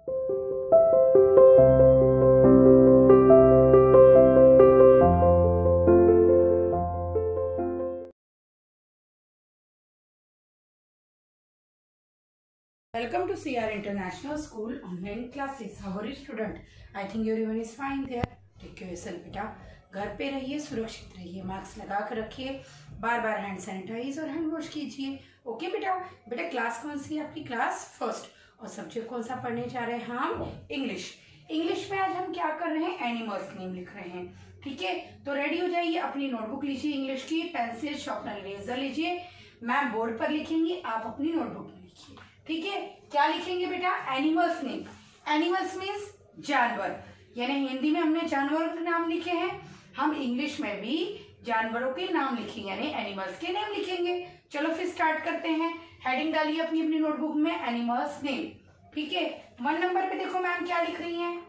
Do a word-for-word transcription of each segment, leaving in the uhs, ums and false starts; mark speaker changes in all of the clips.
Speaker 1: Welcome to C R International School online classes. How are you, student? I think everyone is fine there. Take care yourself, बेटा. घर पे रहिए, सुरक्षित रहिए, mask लगा कर रखिए, बार बार हैंड सैनिटाइज और हैंड वॉश कीजिए. ओके बेटा. बेटा क्लास कौन सी है आपकी? Class first. और सब्जेक्ट कौन सा पढ़ने जा रहे हैं हम? इंग्लिश. इंग्लिश में आज हम क्या कर रहे हैं? एनिमल्स नेम लिख रहे हैं. ठीक है, तो रेडी हो जाइए. अपनी नोटबुक लीजिए इंग्लिश की, पेंसिल शार्पनर इरेजर लीजिए. मैम बोर्ड पर लिखेंगी, आप अपनी नोटबुक में लिखिए. ठीक है, क्या लिखेंगे बेटा? Animals name. एनिमल्स मीन्स जानवर, यानी हिंदी में हमने जानवरों के नाम लिखे हैं, हम इंग्लिश में भी जानवरों के नाम लिखेंगे, यानी एनिमल्स के नेम लिखेंगे. चलो फिर स्टार्ट करते हैं. हेडिंग डालिए अपनी अपनी नोटबुक में, एनिमल्स नेम. ठीक है, वन नंबर पे देखो मैम क्या लिख रही हैं.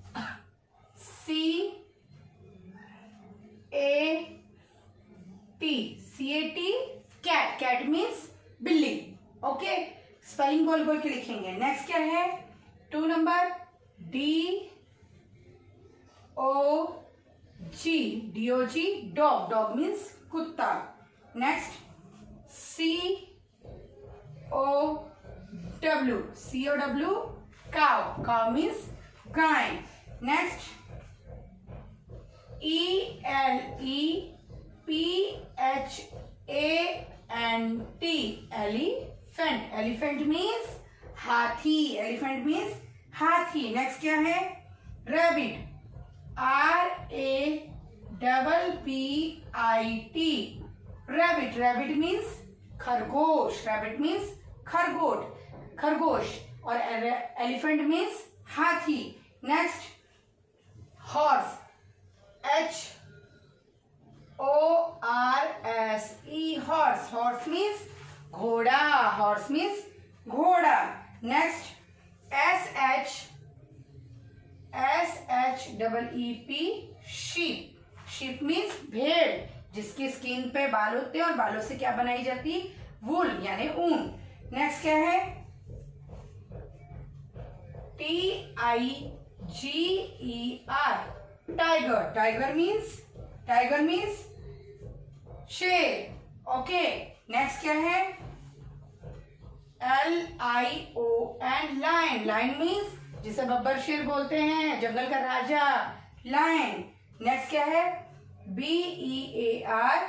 Speaker 1: C A T, C A T, cat. Cat means बिल्ली. ओके, स्पेलिंग बोल बोल के लिखेंगे. नेक्स्ट क्या है? Two number, D O G, D O G, dog. Dog means कुत्ता. Next C O W, C O W, cow. Cow means गाय. Next E L E P H A N T, elephant. Elephant means हाथी. Elephant means हाथी. Next क्या है? Rabbit. R A double P I T, rabbit. Rabbit means खरगोश. Rabbit means खरगोश. खरगोश. और elephant means हाथी. Next horse. H O R S E, horse. Horse means घोड़ा. हॉर्स मीन्स घोड़ा. Next S H S H double E P, sheep. Sheep means भेड़, जिसकी skin पे बाल होते हैं और बालों से क्या बनाई जाती? वूल, यानी ऊन. नेक्स्ट क्या है? T I G E R, tiger. Tiger means tiger means शेर. ओके, नेक्स्ट क्या है? L I O N, lion. Lion means जिसे बब्बर शेर बोलते हैं, जंगल का राजा, लायन. नेक्स्ट क्या है? B E A R,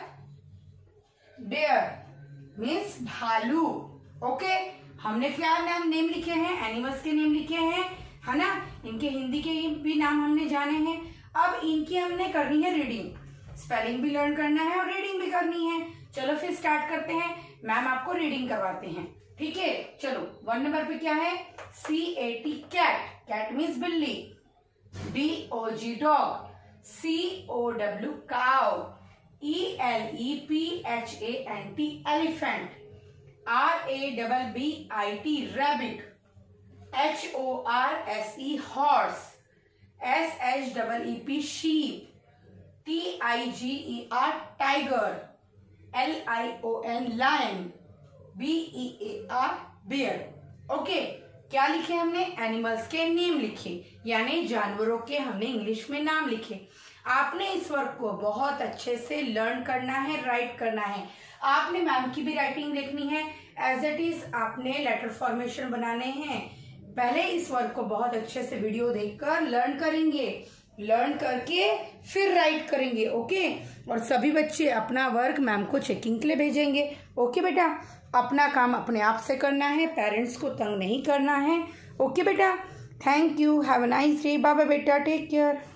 Speaker 1: bear means भालू. ओके, हमने क्या नाम नेम लिखे हैं? एनिमल्स के नेम लिखे हैं, है ना. इनके हिंदी के भी नाम हमने जाने हैं. अब इनकी हमने करनी है रीडिंग. स्पेलिंग भी लर्न करना है और रीडिंग भी करनी है. चलो फिर स्टार्ट करते हैं. मैम आपको रीडिंग करवाते हैं. ठीक है, चलो. वन नंबर पे क्या है? C A T, cat. Cat means बिल्ली. D O G, dog. C O W, cow. E L E P H A N T, elephant. R A double B I T, rabbit. H O R S E, horse. S H double E P, sheep. T I G E R, tiger. L I O N, lion. B E A R, bear. Okay, क्या लिखे हमने? Animals के name लिखे, यानी जानवरों के हमने English में नाम लिखे. आपने इस वर्क को बहुत अच्छे से लर्न करना है, राइट करना है. आपने मैम की भी राइटिंग देखनी है, एज इट इज आपने लेटर फॉर्मेशन बनाने हैं. पहले इस वर्क को बहुत अच्छे से वीडियो देखकर लर्न करेंगे. लर्न करके फिर राइट करेंगे. ओके, और सभी बच्चे अपना वर्क मैम को चेकिंग के लिए भेजेंगे. ओके बेटा, अपना काम अपने आप से करना है, पेरेंट्स को तंग नहीं करना है. ओके बेटा, thank you. Have a nice day. Bye bye बेटा, टेक केयर.